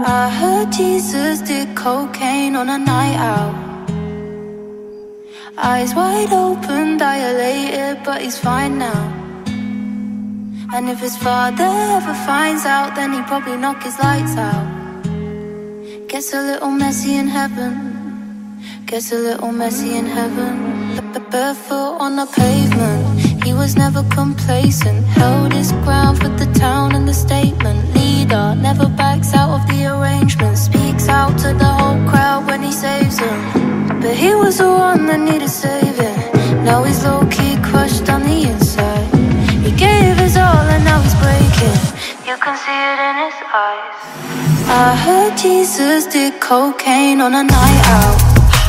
I heard Jesus did cocaine on a night out. Eyes wide open, dilated, but he's fine now. And if his father ever finds out, then he'd probably knock his lights out. Gets a little messy in heaven. Gets a little messy in heaven. Barefoot on the pavement, he was never complacent. Held his ground for the town and the statement. Leader, never backs out of the arrangement. Speaks out to the whole crowd when he saves them. But he was the one that needed saving. Now he's low-key crushed on the inside. He gave his all and now he's breaking. You can see it in his eyes. I heard Jesus did cocaine on a night out.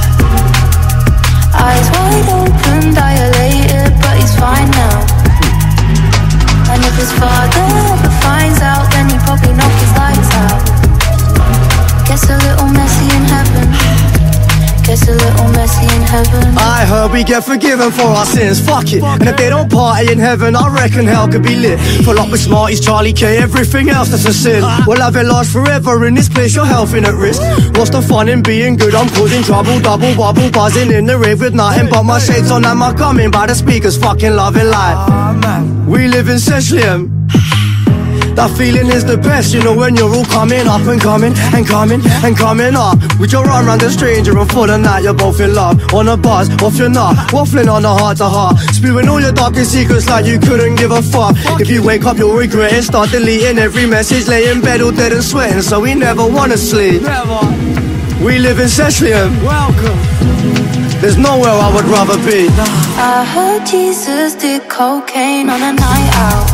Eyes wide open, dilated, but he's fine now. And if his father ever finds out, then he'd probably knock his lights out. Gets a little messy in heaven. Gets a little messy in heaven. I heard we get forgiven for our sins, fuck it. And if they don't party in heaven, I reckon hell could be lit. Full up with Smarties, Charlie K, everything else that's a sin. We'll have it last forever in this place, your health in at risk. What's the fun in being good? I'm causing trouble, double bubble, buzzing in the rave with nothing but my shades on and my coming by the speakers, fucking loving life. We live in Seslium. That feeling is the best, you know, when you're all coming up and coming and coming and coming up. With your arm round a stranger and for the night you're both in love. On a buzz, off your nut, waffling on a heart to heart. Spewing all your darkest secrets like you couldn't give a fuck. If you wake up you'll regret it, start deleting every message. Lay in bed all dead and sweating, so we never wanna sleep. We live in Seslium. Welcome. There's nowhere I would rather be. I heard Jesus did cocaine on a night out.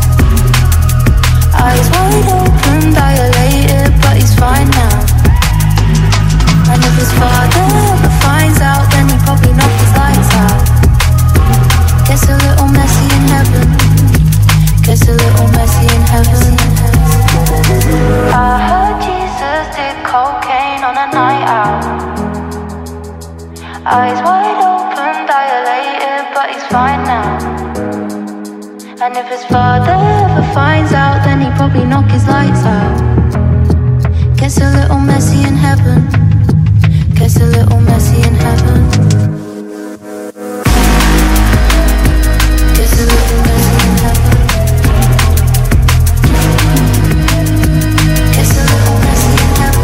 Eyes wide open, dilated, but he's fine now. And if his father ever finds out, then he'd probably knock his lights out. Gets a little messy in heaven. Gets a little messy in heaven. I heard Jesus did cocaine on a night out. Eyes wide open, dilated, but he's fine now. And if his father ever finds out, then he'd probably knock his lights out. Gets a little messy in heaven. Gets a little messy in heaven. Gets a little messy in heaven. Gets a little messy in heaven.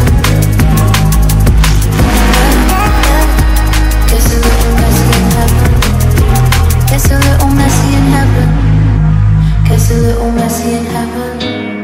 Gets a little messy in heaven. Gets a little messy in heaven. Gets a little messy in heaven.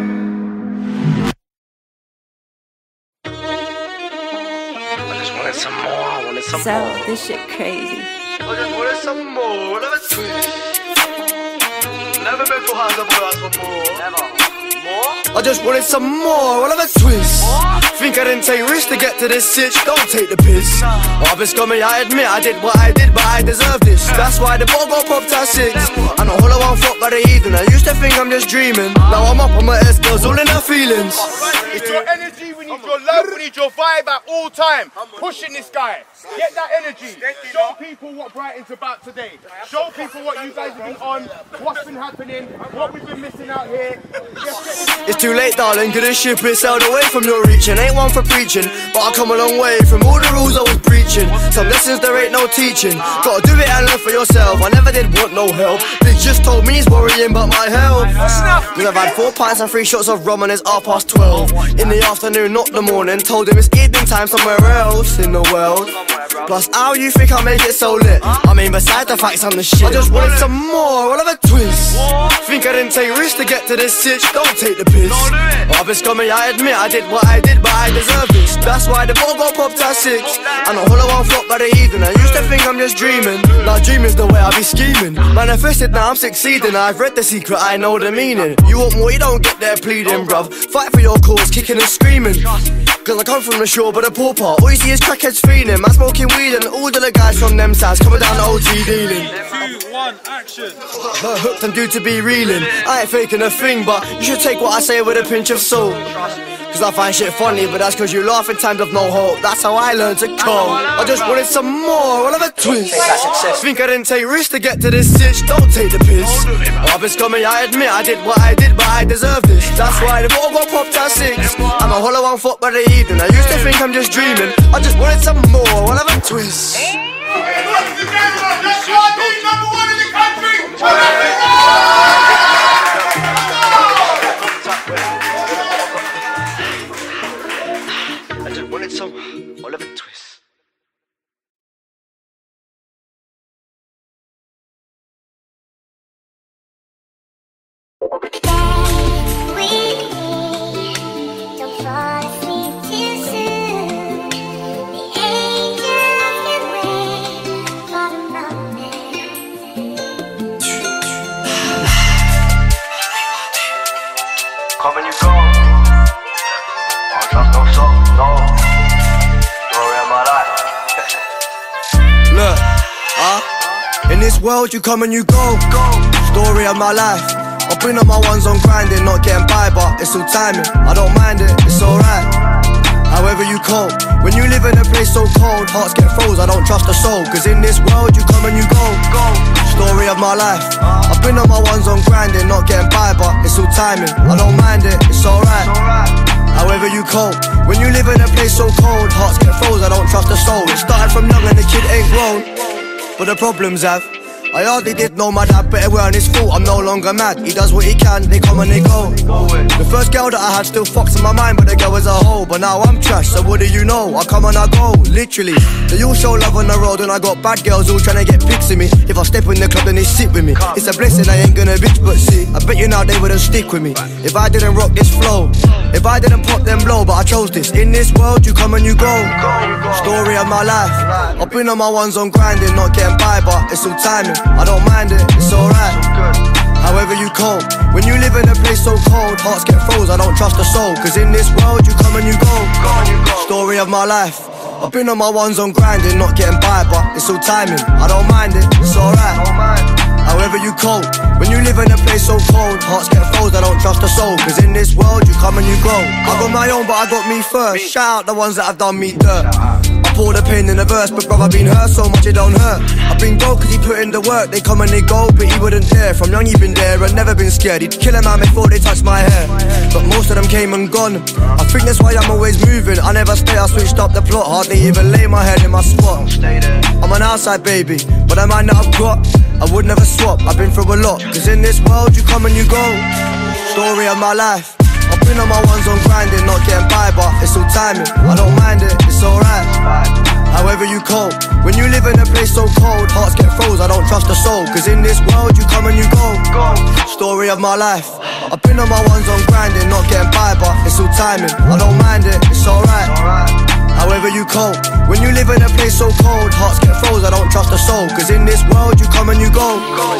I just wanted some more, I wanted some more. So, this shit crazy. I just wanted some more, what of a twist. Never been for hands, I've asked for more. Never. More? I just wanted some more, what of a twist. More? Think I didn't take risks to get to this sitch, don't take the piss. I've been scummy, I admit I did what I did, but I deserve this. That's why the ball got popped at 6. And all I won't fuck by the heathen. I used to think I'm just dreaming. Now I'm up on my S-girls, all in her feelings. It's your energy, we need your love, we need your vibe at all time. Pushing this guy. Get that energy. Show people what Brighton's about today. Show people what you guys have been on, what's been happening, what we've been missing out here. It's too late, darling, cause this ship is sailed away from your reaching. Ain't one for preaching, but I come a long way from all the rules I was preaching. Some lessons there ain't no teaching. Gotta do it and learn for yourself. I never did want no help. They just told me he's worrying about my health. Cause I've had 4 pints and 3 shots of rum and it's 12:30. In the afternoon, not the morning. Told him it's evening time somewhere else in the world. Plus, how you think I make it so lit? I mean, beside the facts, I'm the shit. I just wanted some more, what of a twist. Think I didn't take risks to get to this sitch, don't take the piss. I've been scummy, I admit I did what I did, but I deserve this. That's why the ball got popped at 6. And all I won't flop by the heathen. I used to think I'm just dreaming. Now dreaming's the way I be scheming. Manifested, now I'm succeeding. I've read the secret, I know the meaning. You want more, you don't get there pleading, bruv. Fight for your cause, kicking and screaming. Cause I come from the shore, but the poor part. All you see is crackheads feeding. Man smoking weed and all the guys from them sides coming down the OT dealing. 2, 1, action. Hooked and due to be reeling. I ain't faking a thing, but you should take what I say with a pinch of salt. Cause I find shit funny, but that's cause you laugh in times of no hope. That's how I learned to cope. I just wanted some more, all of a twist. Think I didn't take risks to get to this sitch. Don't take the piss. I've been scummy, I admit I did what I did, but I deserve this. That's why the ball got popped at 6. I'm a hollow on foot by the evening. I used to think I'm just dreaming. I just wanted some more, all of a twist. I just wanted some Oliver Twist. Come and you go. Don't trust no soul, no. Story of my life. Look, in this world you come and you go. Story of my life. I've been on my ones on grinding, not getting by, but it's all timing. I don't mind it, it's alright. However you cope, when you live in a place so cold, hearts get froze, I don't trust a soul. Cause in this world you come and you go. Story of my life. I've been on my ones on grinding, not getting by, but it's all timing. I don't mind it, it's alright. However you cope, when you live in a place so cold, hearts get froze, I don't trust a soul. It started from young and the kid ain't grown, but the problems have. I hardly did know my dad, but it weren't his fault, I'm no longer mad. He does what he can, they come and they go. The first girl that I had still fucks in my mind, but the girl was a hoe. But now I'm trash, so what do you know? I come and I go, literally. They all show love on the road and I got bad girls all trying to get pics of me. If I step in the club then they sit with me. It's a blessing, I ain't gonna bitch, but see, I bet you now they wouldn't stick with me if I didn't rock this flow, if I didn't pop them blow. But I chose this. In this world you come and you go. Story of my life. I've been on my ones on grinding, not getting by, but it's all timing. I don't mind it, it's alright. However you cope, when you live in a place so cold, hearts get froze, I don't trust a soul. Cause in this world you come and you go. Story of my life. I've been on my ones on grinding, not getting by, but it's all timing. I don't mind it, it's alright. However you cope, when you live in a place so cold, hearts get froze, I don't trust a soul. Cause in this world you come and you go. I got my own but I got me first. Shout out the ones that have done me dirt. Pour the pain in the verse, but brother, I've been hurt so much it don't hurt. I've been gold cause he put in the work, they come and they go, but he wouldn't dare. From young he been there and never been scared, he'd kill a man before they touched my hair. But most of them came and gone, I think that's why I'm always moving. I never stay, I switched up the plot, hardly even lay my head in my spot. I'm an outside baby, but the mind that I've got, I would never swap, I've been through a lot. Cause in this world you come and you go. Story of my life. I've been on my ones on grinding, not getting by, but it's all timing. I don't mind it, it's alright. However you cope, when you live in a place so cold, hearts get froze, I don't trust a soul. Cause in this world you come and you go. Story of my life. I've been on my ones on grinding, not getting by, but it's all timing. I don't mind it, it's alright. However you cope, when you live in a place so cold, hearts get froze, I don't trust a soul. Cause in this world you come and you go.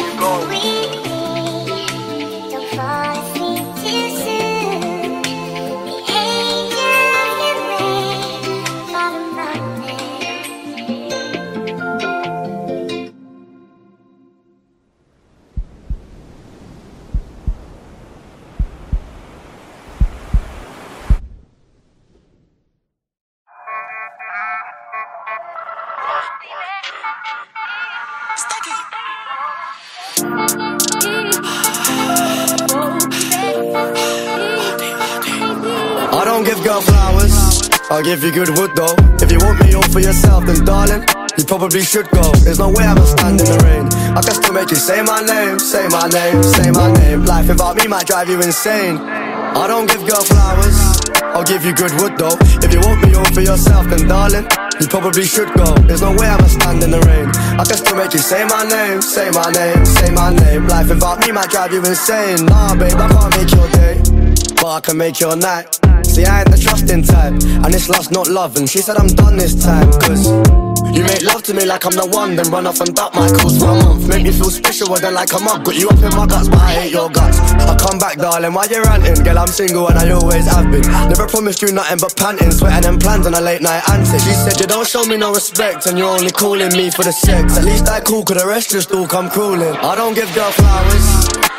I don't give girl flowers, I'll give you good wood though. If you want me all for yourself, then darling, you probably should go. There's no way I'ma stand in the rain, I can still make you say my name, say my name, say my name. Life without me might drive you insane. I don't give girl flowers, I'll give you good wood though. If you want me all for yourself, then darling, you probably should go. There's no way I'ma stand in the rain, I can still make you say my name, say my name, say my name. Life without me might drive you insane. Nah babe, I can't make your day, but I can make your night. See, I ain't the trusting type, and it's lust not love. And she said I'm done this time, cause you make love to me like I'm the one, then run off and duck my calls for a month. Make me feel special, then like a mug. Got you up in my guts, but I hate your guts. I come back, darling, why you ranting? Girl, I'm single and I always have been. Never promised you nothing but panting, sweating and plans on a late night antic. She said you don't show me no respect, and you're only calling me for the sex. At least I cool, cause the rest just all come crawling. I don't give girl flowers,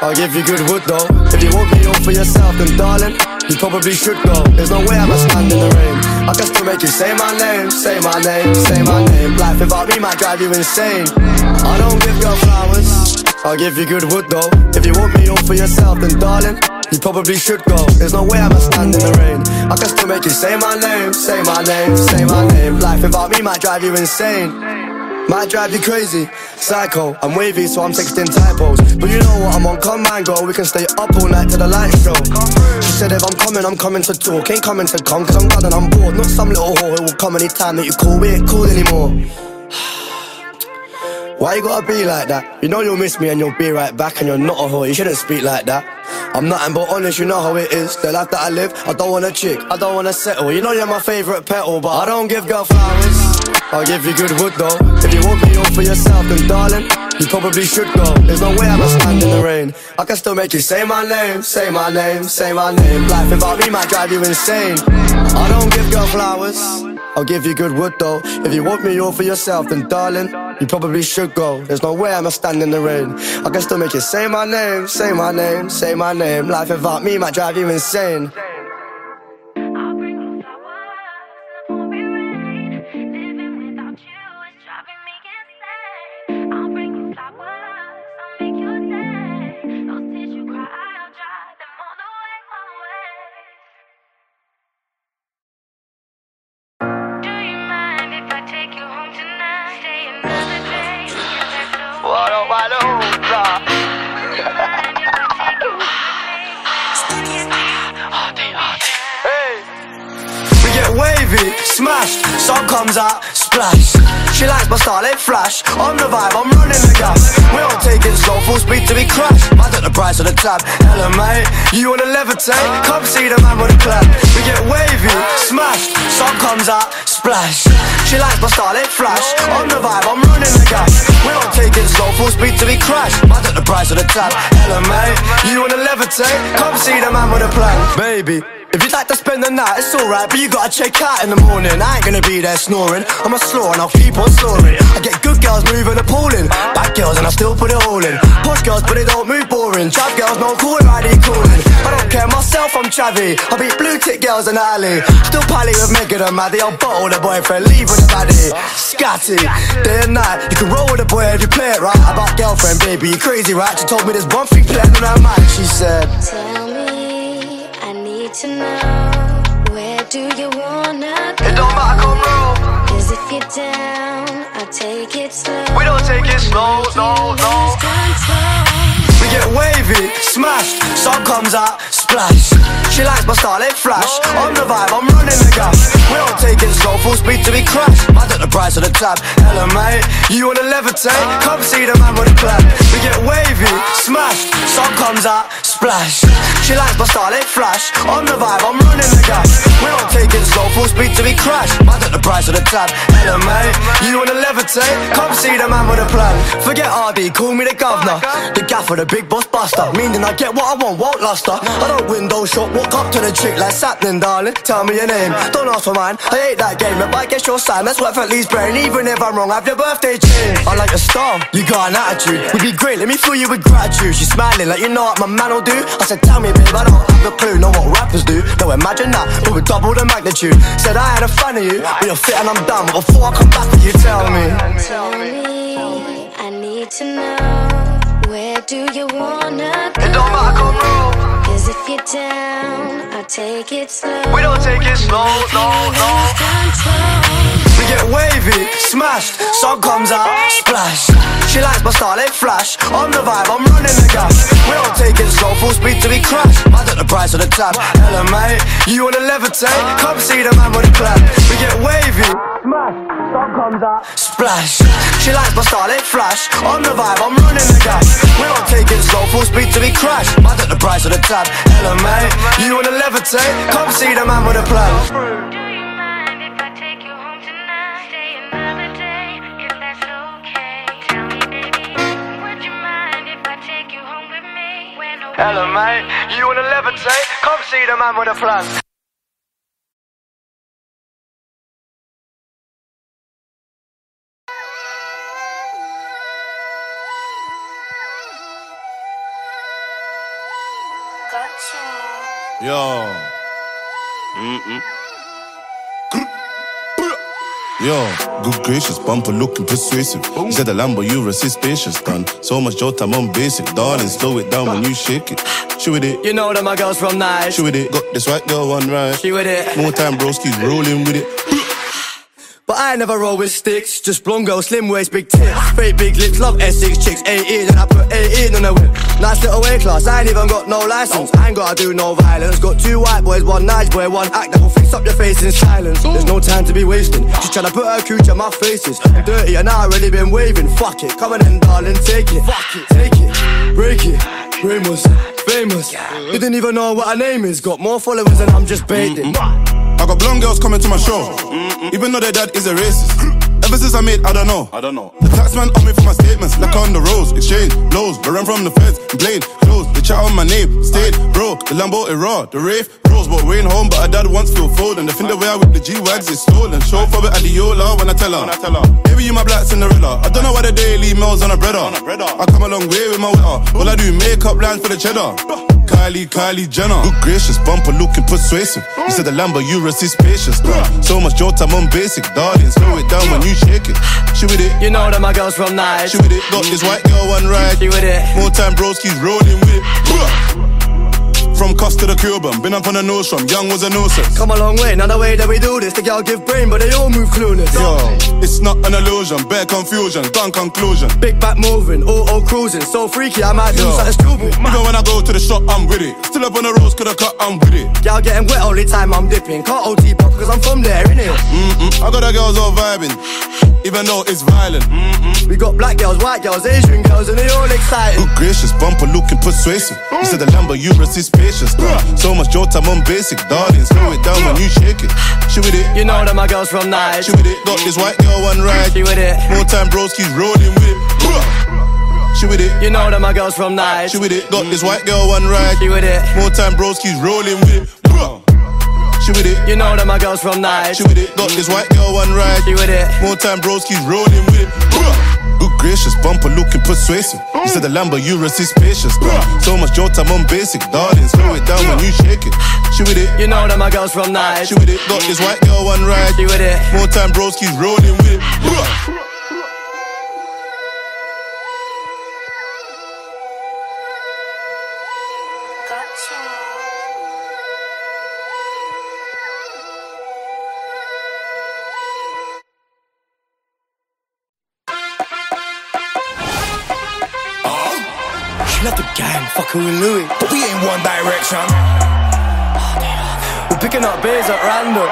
I'll give you good wood though. If you want me all for yourself, then darling, you probably should go. There's no way I'ma stand in the rain. I can still make you say my name, say my name, say my name. Life without me might drive you insane. I don't give girl flowers, I'll give you good wood though. If you want me all for yourself, then darling, you probably should go. There's no way I'ma stand in the rain. I can still make you say my name, say my name, say my name. Life without me might drive you insane. Might drive you crazy, psycho. I'm wavy, so I'm texting typos. But you know what, I'm on command, girl. We can stay up all night till the lights show. She said if I'm coming to talk. Ain't coming to come, cause I'm done and I'm bored. Not some little whore who will come anytime that you call. We ain't cool anymore. Why you gotta be like that? You know you'll miss me and you'll be right back. And you're not a whore, you shouldn't speak like that. I'm nothing but honest, you know how it is. The life that I live, I don't want a chick, I don't want to settle. You know you're my favourite petal, but I don't give girl flowers, I'll give you good wood though. If you want me all for yourself, then darling, you probably should go. There's no way I'ma stand in the rain. I can still make you say my name, say my name, say my name. Life without me might drive you insane. I don't give girl flowers, I'll give you good wood though. If you want me all for yourself, then darling, you probably should go. There's no way I'ma stand in the rain. I can still make you say my name, say my name, say my name. Life without me might drive you insane. Wavy, smashed, song comes out, splash. She likes my style, it flash. On the vibe, I'm running the gas. We don't take it slow, full speed till we crash. I took the price of the tab. Hello mate, you wanna levitate? Come see the man with a clap. We get wavy, smashed, song comes out, splash. She likes my style, it flash. On the vibe, I'm running the gas. We don't take it slow, full speed till we crash. I took the price of the tab. Hello mate, you wanna levitate? Come see the man with a plan. Baby, if you'd like to spend the night, it's alright, but you gotta check out in the morning. I ain't gonna be there snoring, I'm a slaw and I'll keep on snoring. I get good girls moving appalling, bad girls and I still put it all in. Posh girls but they don't move boring, trap girls no cool right they calling. I don't care myself, I'm chavvy, I beat blue tick girls in the alley. Still pally with Megan and Maddie, I'll bottle the boyfriend, leave with the baddie. Scatty, day and night, you can roll with the boy if you play it right. About girlfriend, baby, you crazy right? She told me there's one thing playing on her mind, she said, tell me, I need to know, where do you wanna go? it don't matter, come roll. Cause if you're down, I'll take it slow. We don't take it slow, no, no. We get wavy, smashed, song comes out, splash. She likes my style, it flash. On the vibe, I'm running the gas. We don't take it slow, full speed till we crash. I took the price of the tab. Hello mate, you wanna levitate? Come see the man with a clap. We get wavy, smashed, song comes out, splash. She likes my style, it flash. On the vibe, I'm running the gas. We don't take it slow, full speed till we crash. I took the price of the tab. Hello mate, you wanna levitate? Come see the man with a plan. Forget RD, call me the governor, the gaffer, the big boss buster. Meaning I get what I want, won't last her. I don't window shop, walk up to the chick like happening, darling. Tell me your name, don't ask for mine. I hate that game, but I guess your sign. That's what at least brain. Even if I'm wrong, have your birthday change. I like a star, you got an attitude. Would be great, let me fill you with gratitude. She's smiling like you know what my man will do. I said tell me babe, I don't have a clue. Know what rappers do, no imagine that, but with double the magnitude. Said I had a fan of you, but you're fit and I'm done. But before I come back with you, tell me, I need to know, where do you wanna go? it don't matter, come roll. Cause if you're down, I'll take it slow. We don't take it slow, no, no. We get wavy, smashed, song comes out, splash. She likes my style, it flash. On the vibe, I'm running the gas. We don't take it slow, full speed till we crash. I took the price of the tab. Hello mate, you wanna levitate? Come see the man with a clap. We get wavy, smash, song comes out, splash. She likes my style, it flash. On the vibe, I'm running the gas. We don't take it slow, full speed till we crash. I took the price of the tab. Hello mate, you wanna levitate? Come see the man with a plan. Hello mate, you wanna levitate? Come see the man with a plan. Yo. Yo, good gracious, bumper looking persuasive. You said the Lambo, you resist spacious, done. So much jolt, I'm on basic. Darling, slow it down when you shake it. She with it. You know that my girl's from nice. She with it. Got this white girl one right. She with it. More time, broski's rolling with it. But I never roll with sticks. Just blonde girl, slim waist, big tits. Fake big lips, love Essex chicks. 18 and I put 18 on the whip. Nice little weight class, I ain't even got no license. I ain't gotta do no violence. Got 2 white boys, 1 nice boy, 1 act that will fix up your face in silence. There's no time to be wasting. She's tryna put her cooch on my faces. I'm dirty and I already been waving. Fuck it, come on in darling, take it. Fuck it, take it, break it. Famous, famous. You didn't even know what her name is. Got more followers than I'm just baiting. I got blonde girls coming to my show, even though their dad is a racist. Ever since I made, I don't know. The taxman on me for my statements, like on the roads, exchange blows. I run from the feds, blade closed. They chat on my name, stayed bro. The Lambo is raw, the rave rose, but we ain't home. But her dad wants feel fold, and the thing the way I whip the G-Wags is stolen. Show for it at the Yola when I tell her. Baby, you my black Cinderella. I don't know why the daily mails on a breader. I come a long way with my wetter. All I do makeup lines for the cheddar. Kylie Jenner. Good gracious, bumper looking persuasive. You said the Lambo, you resist spacious. So much jolt, I'm on basic. Darling, slow it down when you shake it. She with it. You know that my girl's from nice. She with it. Got this white girl one ride. She with it. More time, broski's rolling with it. From Costa to Cuban, been up on the nose from young was a nuisance. Come a long way, now the way that we do this. The girl give brain, but they all move clueless. Yo, it's not an illusion, bare confusion, done conclusion. Big back moving, auto cruising, so freaky I might do something stupid. Even when I go to the shop, I'm with it. Still up on the roads, coulda cut, I'm with it. Girl getting wet only time I'm dipping. Can't OT pop cause I'm from there, innit? I got the girls all vibing, even though it's violent. We got black girls, white girls, Asian girls, and they all excited. Good gracious, bumper looking persuasive. You said the Lambo, you resist spacious. So much jolt, I'm on basic. Darling, slow it down when you shake it. She with it. You know that my girl's from nice. She with it. Got this white girl one ride. She with it. More time, broski's rolling with it. She with it. You know that my girl's from nice. She with it. Got this white girl one ride. She with it. More time, broski's rolling with it. She with it. You know that my girl's from nice. She with it. Got this white girl one ride. She with it. More time, broski's rolling with it. Good gracious, bumper looking persuasive. You said the Lambo, you resist spacious. So much jolt, I'm on basic. Darling, slow it down when you shake it. She with it. You know that my girl's from nice. She with it. Got this white girl one ride. She with it. More time, broski's rolling with it. Love the gang, fucking with Louis. But we ain't One Direction. We're picking up beers at random.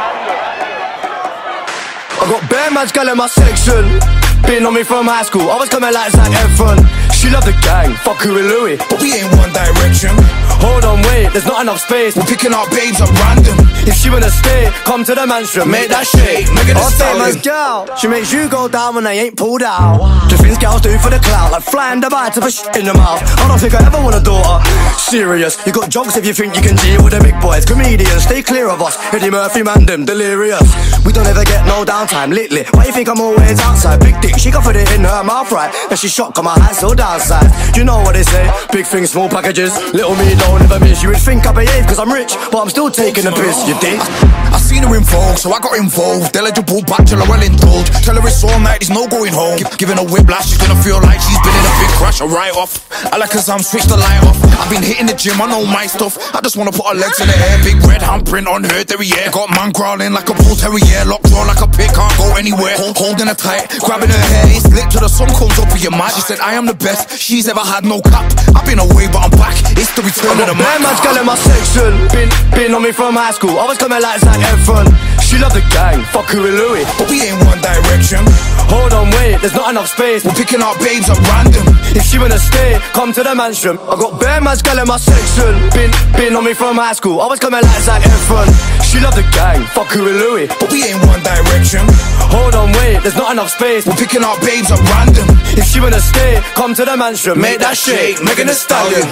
I got bare man's girl in my section. Been on me from high school, I was coming like Zac Efron. She love the gang, fucking with Louis. But we ain't One Direction. Hold on, wait, there's not enough space. We're picking up babes at random. If she wanna stay, come to the mansion, make that shake. Megan Thee I'll say man's Stallion. girl, she makes you go down when they ain't pulled out. The things girls do for the clout, like flying Dubai to put shit in your mouth. I don't think I ever want a daughter. Serious, you got jokes if you think you can deal with the big boys. Comedians, stay clear of us. Eddie Murphy, man, them delirious. We don't ever get no downtime, lately. Why you think I'm always outside? Big dick, she got it in her mouth, right? And she shocked, got my hands so downside. You know what they say, big things, small packages. Little me don't ever miss. You would think I behave cause I'm rich, but I'm still taking a piss, you dig? I seen her in Vogue, so I got involved. Eligible bachelor, well indulged. Tell her it's all night, there's no going home. Giving a whiplash, she's gonna feel like she's been in a big crash, a write-off. I like cause I'm switched the light off. I've been hitting the gym, I know my stuff. I just wanna put her legs in the air. Big red handprint on her derriere. Got man crawling like a bull terrier. Locked jaw like a pig, can't go anywhere. Holding her tight, grabbing her hair. It's lit till the sun comes up with your mind. She said I am the best she's ever had, no cap. I've been away but I'm back, it's the return of the man. Man's girl in my section. Been on me from high school, I was coming like Zac Efron. She love the gang, fucking with Louis. But we ain't One Direction. Hold on, wait, there's not enough space. We're picking up babes at random. If she wanna stay, come to the mansion. I got bare man's girl in my section. Been on me from high school, I was coming like Zac Efron. She love the gang, fucking with Louis. But we ain't One Direction. Hold on, wait, there's not enough space. We're picking up babes at random. If she wanna stay, come to the mansion. Make that shake, Megan Thee Stallion.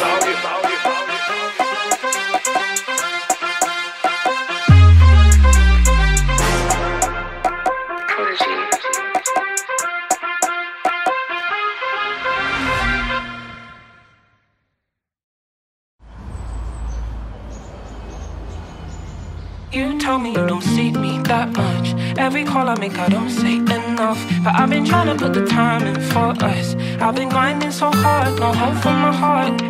tell me you don't see me that much. Every call I make I don't say enough, but I've been trying to put the time in for us. I've been grinding so hard, no hope for my heart.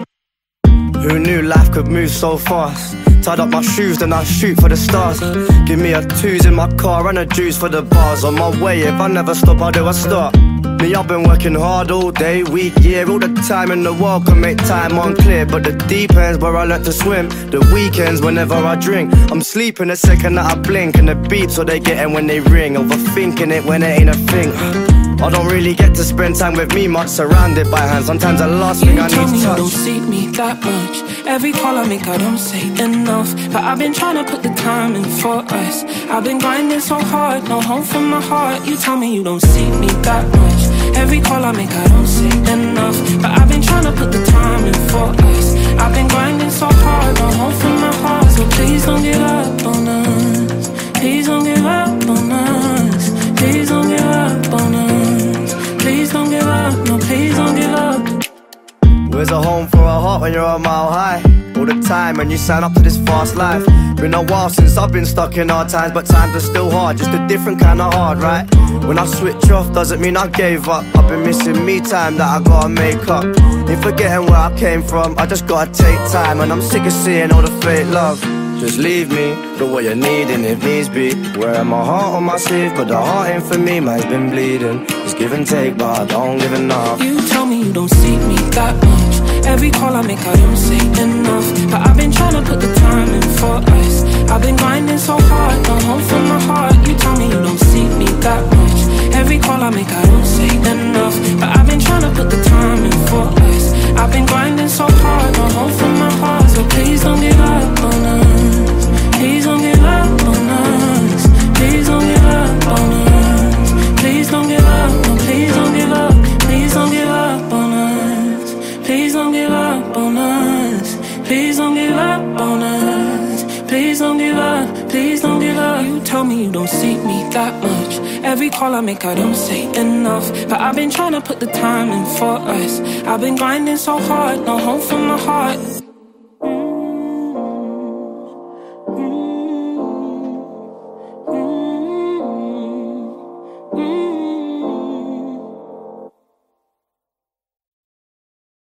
Who knew life could move so fast? Tied up my shoes, then I shoot for the stars. Give me a twos in my car and a juice for the bars. On my way, if I never stop, how do I start? Me, I've been working hard all day, week, year. All the time in the world can make time unclear, but the deep end's where I learn to swim. The weekends whenever I drink, I'm sleeping the second that I blink, and the beeps what they getting when they ring. Overthinking it when it ain't a thing. I don't really get to spend time with me much, surrounded by hands. Sometimes the last thing I need to touch. You don't see me that much. Every call I make I don't say enough, but I've been trying to put the time in for us. I've been grinding so hard, no home for my heart. You tell me you don't see me that much. Every call I make I don't say enough, but I've been trying to put the time in for us. I've been grinding so hard, no home for my heart. So please don't give up on us. Please don't give up on us. Please don't give up on us. Please don't give up, no please don't give up. Where's a home for a heart when you're a mile high? All the time when you sign up to this fast life. Been a while since I've been stuck in hard times, but times are still hard, just a different kind of hard, right? When I switch off doesn't mean I gave up. I've been missing me time that I gotta make up. Ain't forgetting where I came from, I just gotta take time. And I'm sick of seeing all the fake love. Just leave me, do what you're needing if needs be. Wearing my heart on my sleeve, but the heart ain't for me, mine's been bleeding. It's give and take, but I don't give enough. You tell me you don't see me that much. Every call I make I don't say enough, but I've been trying to put the time in for us. I've been grinding so hard, no home for my heart. You tell me you don't see me that much. Every call I make I don't say enough, but I've been trying to put the time in for us. I've been grinding so hard, no home for my heart. So please don't give up on us. Please don't give up on us. Please don't give up on us. Please don't give up, no please don't give up. Please don't give up on us. Please don't give up on us. Please don't give up on us. Please don't give up. Please don't give up. You tell me you don't see me that much. Every call I make I don't say enough, but I've been trying to put the time in for us. I've been grinding so hard, no home for my heart.